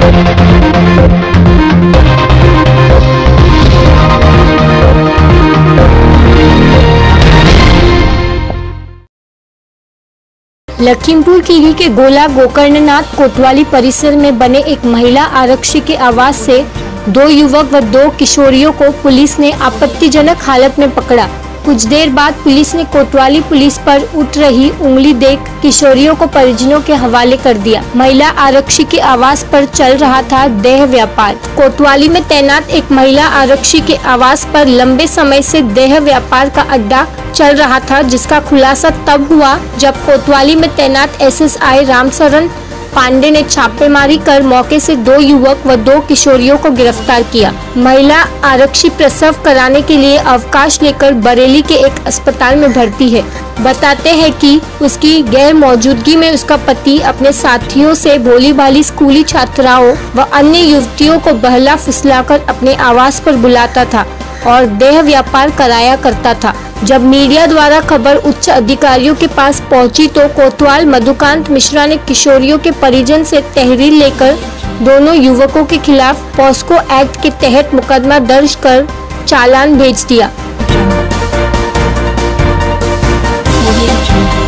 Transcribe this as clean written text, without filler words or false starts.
लखीमपुर खीरी के गोला गोकर्णनाथ कोतवाली परिसर में बने एक महिला आरक्षी के आवास से 2 युवक व 2 किशोरियों को पुलिस ने आपत्तिजनक हालत में पकड़ा। कुछ देर बाद पुलिस ने कोतवाली पुलिस पर उठ रही उंगली देख किशोरियों को परिजनों के हवाले कर दिया। महिला आरक्षी के आवास पर चल रहा था देह व्यापार। कोतवाली में तैनात एक महिला आरक्षी के आवास पर लंबे समय से देह व्यापार का अड्डा चल रहा था, जिसका खुलासा तब हुआ जब कोतवाली में तैनात एसएसआई रामशरण पांडे ने छापेमारी कर मौके से 2 युवक व 2 किशोरियों को गिरफ्तार किया। महिला आरक्षी प्रसव कराने के लिए अवकाश लेकर बरेली के एक अस्पताल में भर्ती है। बताते हैं कि उसकी गैर मौजूदगी में उसका पति अपने साथियों से भोली भाली स्कूली छात्राओं व अन्य युवतियों को बहला फुसलाकर अपने आवास पर बुलाता था और देह व्यापार कराया करता था। जब मीडिया द्वारा खबर उच्च अधिकारियों के पास पहुंची तो कोतवाल मधुकांत मिश्रा ने किशोरियों के परिजन से तहरीर लेकर दोनों युवकों के खिलाफ पॉस्को एक्ट के तहत मुकदमा दर्ज कर चालान भेज दिया।